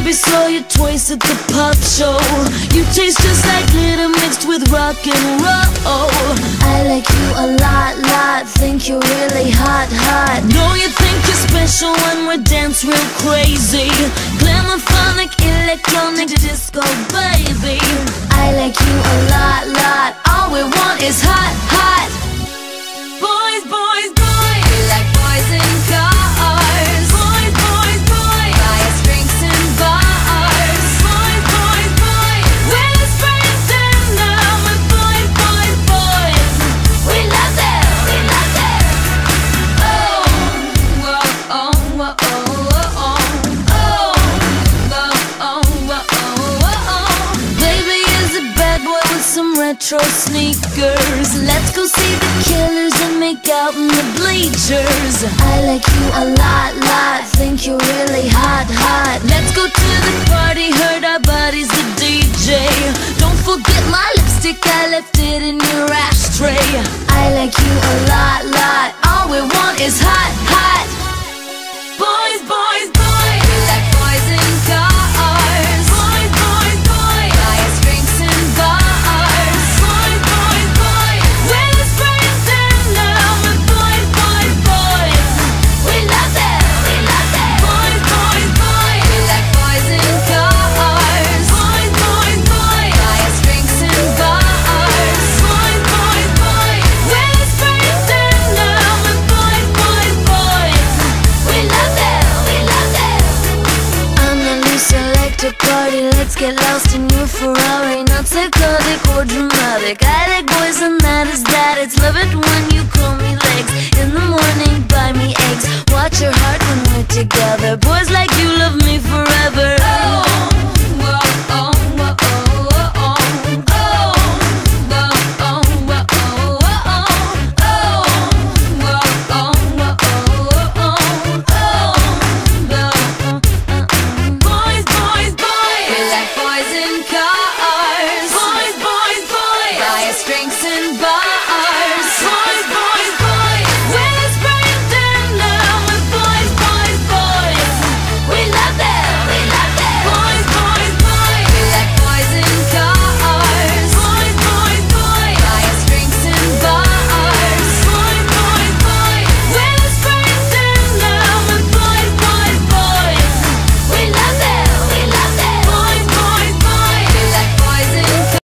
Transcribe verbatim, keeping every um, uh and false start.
Baby, saw you twice at the pop show. You taste just like glitter mixed with rock and roll. I like you a lot, lot. Think you're really hot, hot. Know you think you're special when we dance real crazy. Glamophonic, electronic, disco, baby. I like you a lot, lot. All we want is hot, hot. Boys, boys, boys. We like boys in cars. Boys, boys, boys. Buy us drinks in bars. Boys, boys, boys. We're the friends and now we're boys, boys, boys. We love them, we love them. Oh, whoa, oh, whoa, oh, oh, oh. Oh, whoa, oh, whoa, oh, oh, oh. Baby is a bad boy with some retro sneakers. Let's go see the Killers and make out in the bleachers. I like you a lot, lot. Think you're really hot, hot. Let's go to the party, heard our buddy's the D J. Don't forget my lipstick, I left it in your ashtray. I like you a lot, lot. All we want is hot, hot. Boys, boys, boys. We like boys in cars. Boys, boys, boys. Buy us drinks in bars. Boys, boys, boys. We're the friends and now we're boys, boys, boys. We love them, we love them. Boys, boys, boys. We like boys in cars. Boys, boys, boys. Buy us drinks in bars. Boys, boys, boys. We're the friends and now we're boys, boys, boys. We love them, we love them. I'm the new selector party. Let's get lost in your Ferrari. Not psychotic or dramatic. I like boys and that is that. It's love it when you call me legs. In the morning, buy me eggs. Watch your heart when we're together. Boys like you love me forever. Oh.